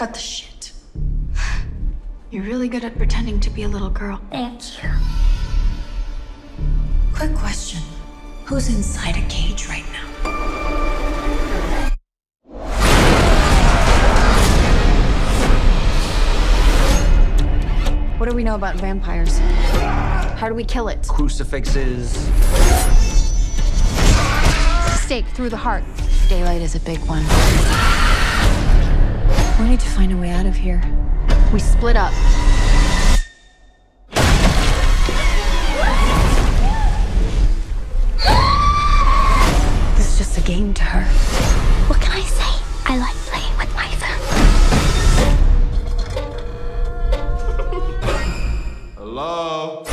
Cut the shit. You're really good at pretending to be a little girl. Thank you. Quick question. Who's inside a cage right now? What do we know about vampires? How do we kill it? Crucifixes. Stake through the heart. Daylight is a big one. We need to find a way out of here. We split up. This is just a game to her. What can I say? I like playing with my phone. Hello?